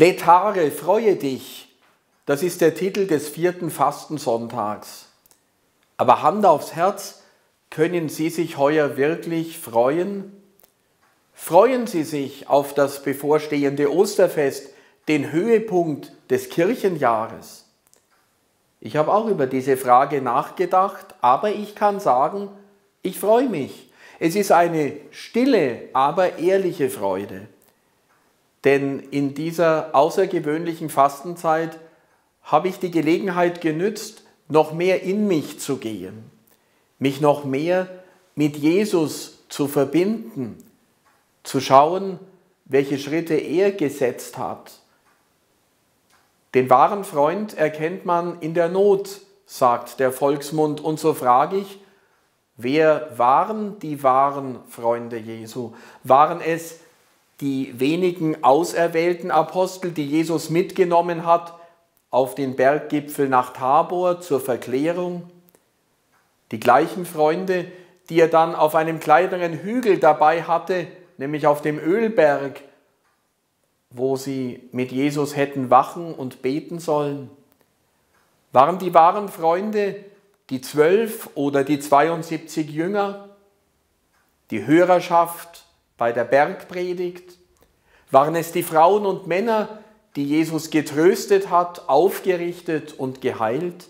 Letare, freue dich, das ist der Titel des 4. Fastensonntags. Aber Hand aufs Herz, können Sie sich heuer wirklich freuen? Freuen Sie sich auf das bevorstehende Osterfest, den Höhepunkt des Kirchenjahres? Ich habe auch über diese Frage nachgedacht, aber ich kann sagen, ich freue mich. Es ist eine stille, aber ehrliche Freude. Denn in dieser außergewöhnlichen Fastenzeit habe ich die Gelegenheit genützt, noch mehr in mich zu gehen, mich noch mehr mit Jesus zu verbinden, zu schauen, welche Schritte er gesetzt hat. Den wahren Freund erkennt man in der Not, sagt der Volksmund. Und so frage ich, wer waren die wahren Freunde Jesu? Waren es die wenigen auserwählten Apostel, die Jesus mitgenommen hat auf den Berggipfel nach Tabor zur Verklärung? Die gleichen Freunde, die er dann auf einem kleineren Hügel dabei hatte, nämlich auf dem Ölberg, wo sie mit Jesus hätten wachen und beten sollen? Waren die wahren Freunde die 12 oder die 72 Jünger, die Hörerschaft bei der Bergpredigt? Waren es die Frauen und Männer, die Jesus getröstet hat, aufgerichtet und geheilt?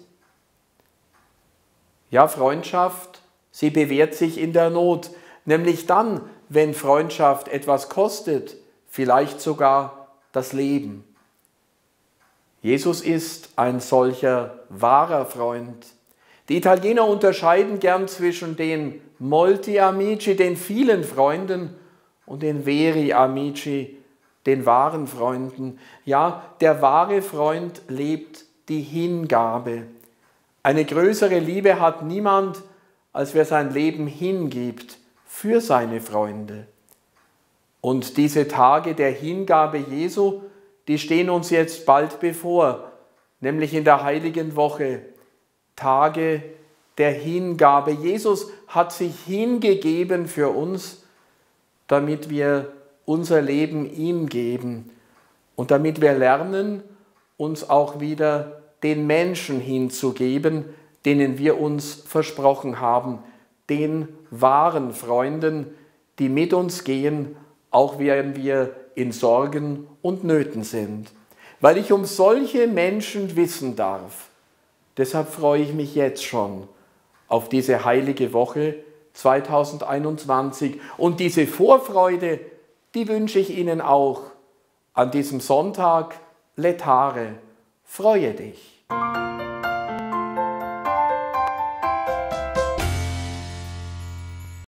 Ja, Freundschaft, sie bewährt sich in der Not, nämlich dann, wenn Freundschaft etwas kostet, vielleicht sogar das Leben. Jesus ist ein solcher wahrer Freund. Die Italiener unterscheiden gern zwischen den molti amici, den vielen Freunden, und den veri amici, den wahren Freunden. Ja, der wahre Freund lebt die Hingabe. Eine größere Liebe hat niemand, als wer sein Leben hingibt für seine Freunde. Und diese Tage der Hingabe Jesu, die stehen uns jetzt bald bevor, nämlich in der Heiligen Woche. Tage der Hingabe. Jesus hat sich hingegeben für uns, damit wir unser Leben ihm geben und damit wir lernen, uns auch wieder den Menschen hinzugeben, denen wir uns versprochen haben, den wahren Freunden, die mit uns gehen, auch während wir in Sorgen und Nöten sind. Weil ich um solche Menschen wissen darf, deshalb freue ich mich jetzt schon auf diese heilige Woche 2021. Und diese Vorfreude, die wünsche ich Ihnen auch an diesem Sonntag. Letare, freue dich.